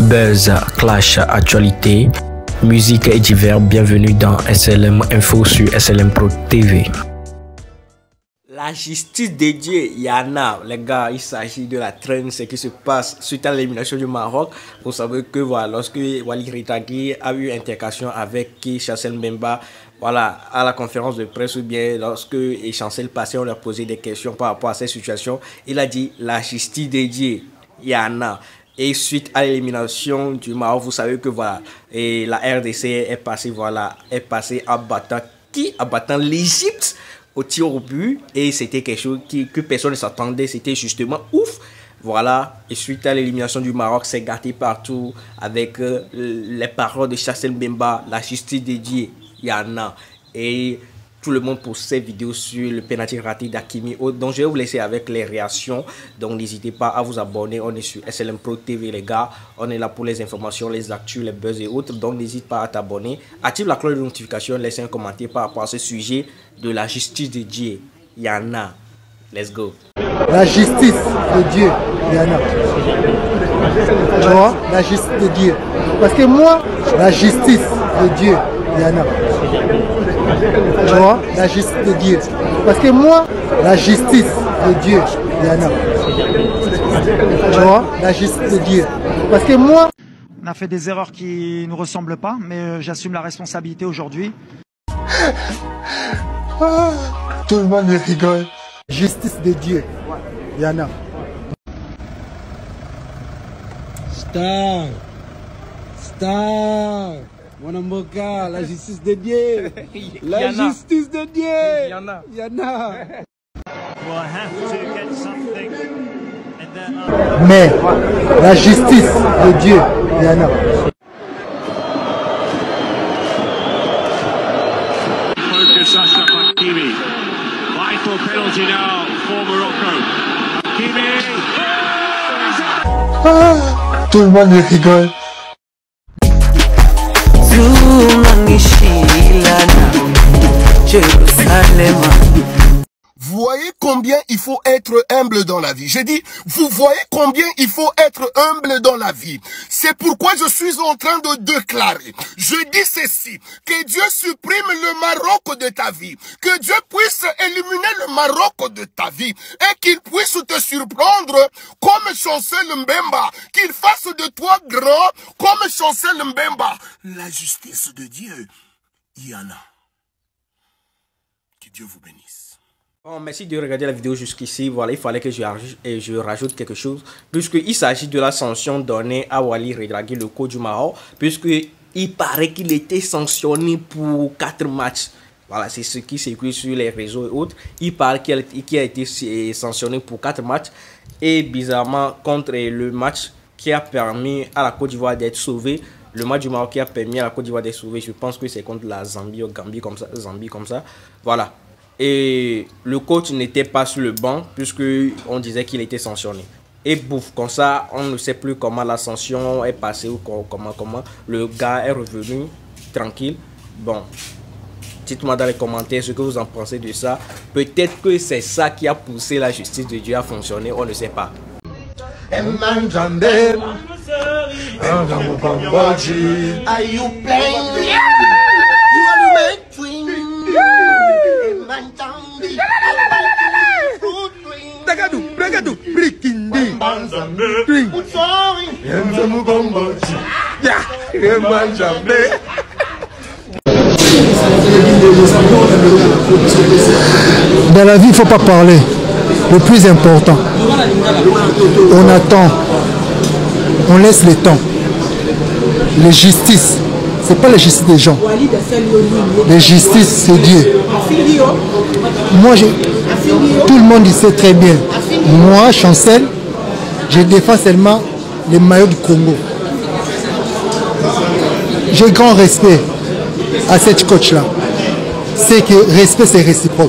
Buzz, clash, actualité, musique et divers. Bienvenue dans SLM Info sur SLM Pro TV. La justice dédiée, Yana, les gars, il s'agit de la traîne, ce qui se passe suite à l'élimination du Maroc. Vous savez que voilà, lorsque Walid Regragui a eu intercation avec Chancel Mbemba, voilà, à la conférence de presse ou bien lorsque Chancel passait, on lui a posé des questions par rapport à cette situation, il a dit la justice dédiée, Yana. Et suite à l'élimination du Maroc, vous savez que voilà, et la RDC est passée, voilà, en battant qui? En battant l'Égypte au tir au but, et c'était quelque chose que personne ne s'attendait, c'était justement ouf. Voilà, et suite à l'élimination du Maroc, c'est gâté partout avec les paroles de Chancel Mbemba, la justice dédiée, Yana. Et tout le monde pour ces vidéos sur le penalty raté d'Hakimi. Donc je vais vous laisser avec les réactions. Donc n'hésitez pas à vous abonner. On est sur SLM Pro TV les gars. On est là pour les informations, les actus, les buzz et autres. Donc n'hésite pas à t'abonner. Active la cloche de notification. Laissez un commentaire par rapport à ce sujet de la justice de Dieu. Yana. Let's go. La justice de Dieu, Yana. Tu vois, la justice de Dieu. Parce que moi, la justice de Dieu, Yana. Tu vois, la justice de Dieu. Parce que moi, la justice de Dieu, Yana. Tu vois, la justice de Dieu. Parce que moi... On a fait des erreurs qui ne nous ressemblent pas, mais j'assume la responsabilité aujourd'hui. Tout le monde rigole. Justice de Dieu, Yana. Star. Mon avocat, la justice de Dieu. La justice de Dieu. Yana. Mais la justice de Dieu, Yana. Focus Achraf Hakimi. Vital penalty now for Morocco. Hakimi. Tout le monde rigole. Vous voyez combien il faut être humble dans la vie. Je dis, vous voyez combien il faut être humble dans la vie. C'est pourquoi je suis en train de déclarer. Je dis ceci, que Dieu supprime le Maroc de ta vie. Que Dieu puisse éliminer le Maroc de ta vie. Et qu'il puisse te surprendre comme Chancel Mbemba. Qu'il fasse de toi grand comme Chancel Mbemba. La justice de Dieu, Yana. Que Dieu vous bénisse. Bon, merci de regarder la vidéo jusqu'ici. Voilà, il fallait que je rajoute quelque chose. Puisqu'il s'agit de la sanction donnée à Walid Regragui, le coach du Maroc. Puisqu'il paraît qu'il était sanctionné pour 4 matchs. Voilà, c'est ce qui s'écrit sur les réseaux et autres. Il paraît qu'il a été sanctionné pour 4 matchs. Et bizarrement, contre le match qui a permis à la Côte d'Ivoire d'être sauvée. Le match du Maroc qui a permis à la Côte d'Ivoire d'être sauvée. Je pense que c'est contre la Zambie ou Gambie comme ça. Voilà. Et le coach n'était pas sur le banc puisqu'on disait qu'il était sanctionné. Et bouf, comme ça, on ne sait plus comment la sanction est passée ou comment. Le gars est revenu tranquille. Bon, dites-moi dans les commentaires ce que vous en pensez de ça. Peut-être que c'est ça qui a poussé la justice de Dieu à fonctionner, on ne sait pas. Dans la vie, il ne faut pas parler. Le plus important, on attend, on laisse le temps. La justice, ce n'est pas la justice des gens. La justice, c'est Dieu. Moi, tout le monde sait très bien. Moi, Chancel, je défends seulement les maillots du Congo. J'ai grand respect à cette coach-là. C'est que respect, c'est réciproque.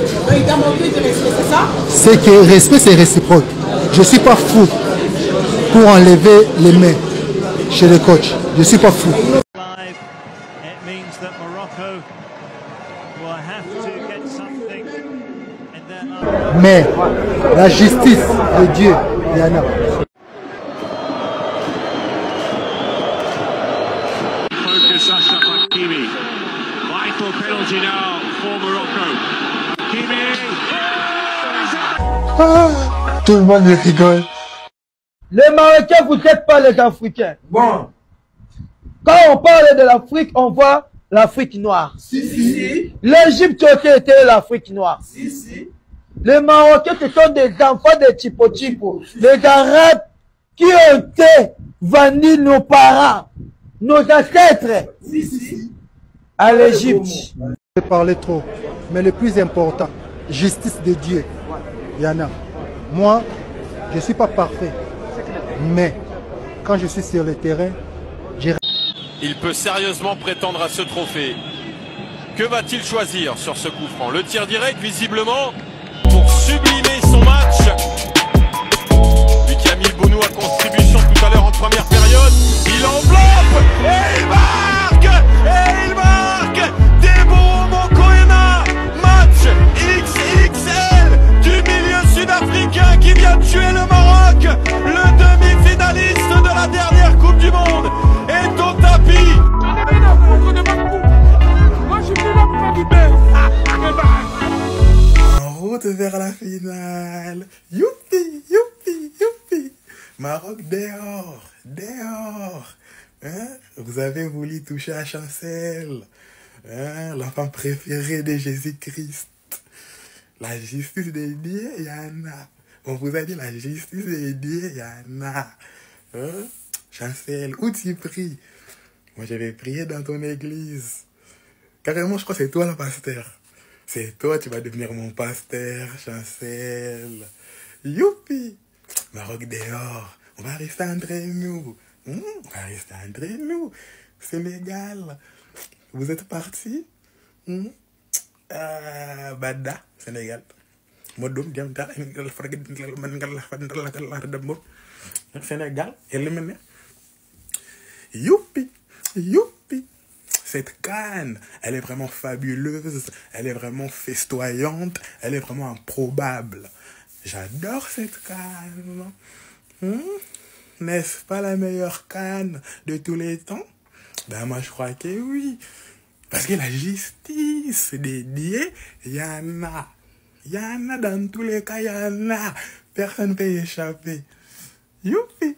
C'est que respect, c'est réciproque. Je ne suis pas fou pour enlever les mains chez le coach. Je ne suis pas fou. Mais la justice de Dieu, Yana. penalty now for Morocco. Kimi. Tout le monde rigole. Les Marocains, vous n'êtes pas les Africains. Bon. Quand on parle de l'Afrique, on voit l'Afrique noire. Si. L'Égypte aussi était l'Afrique noire. Si. Les Marocains, ce sont des enfants de Tipo, des Arabes qui ont été vendus nos parents, nos ancêtres, à l'Égypte. Je parlais trop, mais le plus important, justice de Dieu. Il y en a. Moi, je ne suis pas parfait, mais quand je suis sur le terrain, il peut sérieusement prétendre à ce trophée. Que va-t-il choisir sur ce coup franc? Le tir direct, visiblement, pour sublimer son match. Lui qui a mis le Bonou à contribution tout à l'heure en première période. Il enveloppe et il marque. Et il marque. Debo Mokoena. Match XXL du milieu sud-africain qui vient de tuer le Maroc. Le demi-finaliste de la dernière Coupe du Monde est au tapis. En route vers la finale. Youpi, youpi, youpi. Maroc dehors, dehors. Hein? Vous avez voulu toucher à Chancel, hein? L'enfant préféré de Jésus-Christ. La justice des dieux, il y en a. On vous a dit la justice des dieux, il y en a. Hein? Chancel, où tu pries? Moi, je vais prier dans ton église. Carrément, je crois que c'est toi le pasteur. C'est toi, tu vas devenir mon pasteur, Chancel. Youpi! Maroc dehors. On va rester entre nous. On va rester entre nous. Sénégal. Vous êtes partis? Bada, Sénégal. Sénégal, éliminé. Youpi! Youpi! Cette canne, elle est vraiment fabuleuse, elle est vraiment festoyante, elle est vraiment improbable. J'adore cette canne. N'est-ce pas la meilleure canne de tous les temps? Ben moi je crois que oui. Parce que la justice des dieux, il y en a. Il y en a dans tous les cas, il y en a. Personne ne peut y échapper. Youpi!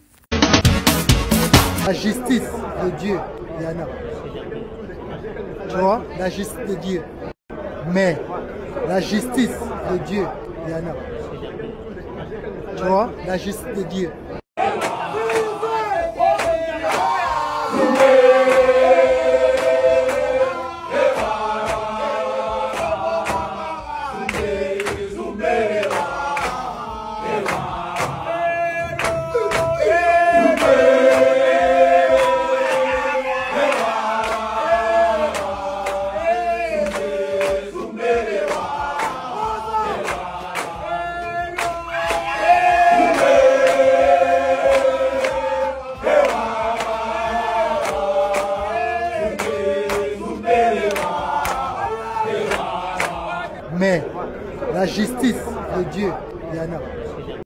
la justice de Dieu, il y en a. Tu vois, la justice de Dieu. Mais la justice de Dieu, il y en a. Tu vois, la justice de Dieu. Mais la justice de Dieu, il y en a.